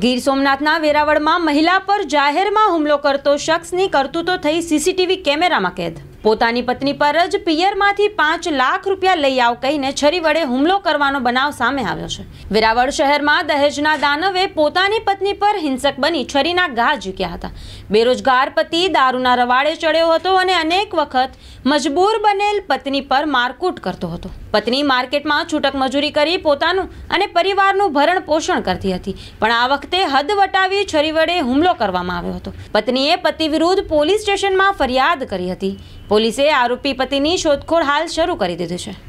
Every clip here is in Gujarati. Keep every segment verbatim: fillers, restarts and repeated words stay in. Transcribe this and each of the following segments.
ગીર સોમનાથના વેરાવળમાં મહિલા પર જાહેરમાં હુમલો કરતો શખ્સની કરતૂતો થઈ સીસીટીવી કેમેરામાં કેદ। પોતાની પત્ની પર જ પિયરમાંથી પાંચ લાખ રૂપિયા લઈ આવ કહીને છરી વડે હુમલો કરવાનો બનાવ સામે આવ્યો છે। વેરાવળ શહેરમાં દહેજના દાનવે પોતાની પત્ની પર હિંસક બની છરીના ઘા ઝીક્યા હતા। બેરોજગાર પતિ દારૂના રવાડે ચડ્યો હતો અને અનેક વખત મજબૂર બનેલ પત્ની પર મારકૂટ કરતો હતો। પત્ની માર્કેટમાં છૂટક મજૂરી કરી પોતાનું અને પરિવારનું ભરણ પોષણ કરતી હતી, પણ આ વખતે હદ વટાવી છરી વડે હુમલો કરવામાં આવ્યો હતો। પત્નીએ પતિ વિરુદ્ધ પોલીસ સ્ટેશનમાં ફરિયાદ કરી હતી। પોલીસે આરોપી પતિની શોધખોળ હાલ શરૂ કરી દીધી છે।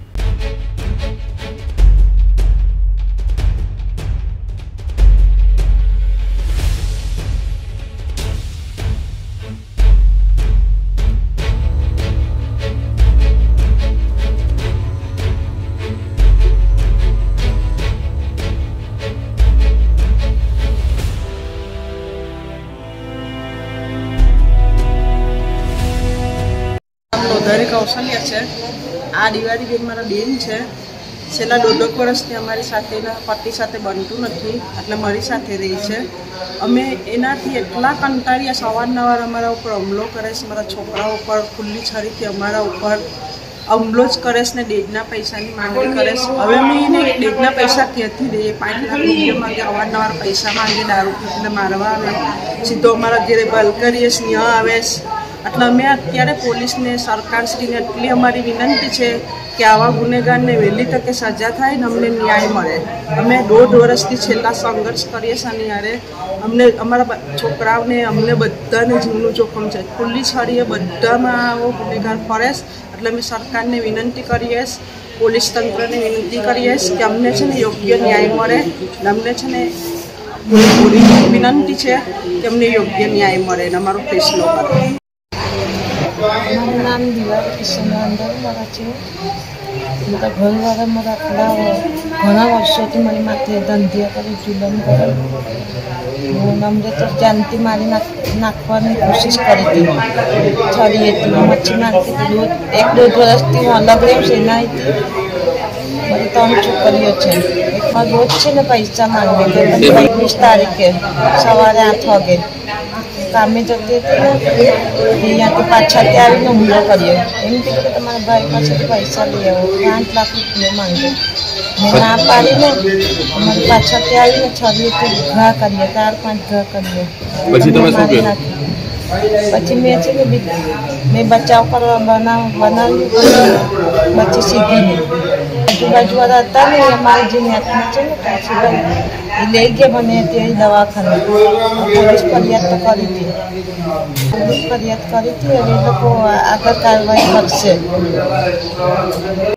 ધરી કૌશલ્ય છે। આ દિવાળી બેન મારા બેન છે। છેલ્લા દોઢ વર્ષથી અમારી સાથેના પતિ સાથે બનતું નથી, એટલે મારી સાથે રહી છે। અમે એનાથી એટલા કંટાળ્યા, સવારનવાર અમારા ઉપર હુમલો કરે છે, મારા છોકરાઓ ઉપર ખુલ્લી છરીથી અમારા ઉપર હુમલો જ કરે છે ને ડેજના પૈસાની માંગણી કરે છે। હવે અમે એને ડેજના પૈસા ક્યાંથી દઈએ? પાંચ લાખ રૂપિયા માંગે, અવારનવાર પૈસા માંગે, દારૂ પીને મારવા આવે, સીધો અમારા ઘરે બલ કરીએ સ્નેહ આવે। એટલે અમે અત્યારે પોલીસને, સરકારશ્રીને એટલી અમારી વિનંતી છે કે આવા ગુનેગારને વહેલી તકે સજા થાય ને અમને ન્યાય મળે। અમે દોઢ વર્ષથી છેલ્લા સંઘર્ષ કરીએ છીએ અને યારે અમને અમારા છોકરાઓને અમને બધાને જીવનું જોખમ છે। ખુલ્લી છરીએ બધામાં આવો ગુનેગાર ફરે છે, એટલે અમે સરકારને વિનંતી કરીએ, પોલીસ તંત્રને વિનંતી કરીએ કે અમને છે ને યોગ્ય ન્યાય મળે। અમને છે ને પૂરી વિનંતી છે કે અમને યોગ્ય ન્યાય મળે ને અમારો ફેસલો કરે। મારું નામ દિવાળી કિશનંદર મારા છે। મારા ઘરવાળા મારા આટલા ઘણા વર્ષોથી મારી માથે ધંધિયા કરી જુલમ કરે। હું અમને તો જાનથી મારી નાખવાની કોશિશ કરી હતી, છરી હતી, મચ્છી મારતી હતી। એક દોઢ વર્ષથી હું અલગ રહી છું એના હતી। મારી ત્રણ છોકરીઓ છે। એકમાં રોજ છે ને પૈસા માંગે કે એકવીસ તારીખે સવારે આઠ વાગે કામે જતી હતી ને અહીંયાથી પાછાથી આવીને હુમલો કર્યો। એમ કીધું કે તમારા ભાઈ પાસેથી પૈસા લઈ આવો, પાંચ લાખ રૂપિયા માંગે। મેં ના પાડીને અમારી પાછળથી આવીને છરીથી ઘા કરીએ, ચાર પાંચ ઘા કરીએ, મારી નાખી। પછી મેં છે ને મેં બચાવ કરવા બનાવ બનાવ્યું, પછી સીધી આજુબાજુવાળા હતા ને અમારી જે નેટમાં છે ને પ્રિન્સિપલ, એ લઈ ગયા મને ત્યાં દવાખાને। પોલીસ ફરિયાદ તો કરી હતી, પોલીસ ફરિયાદ કરી હતી, અને એ લોકો આગળ કાર્યવાહી કરશે।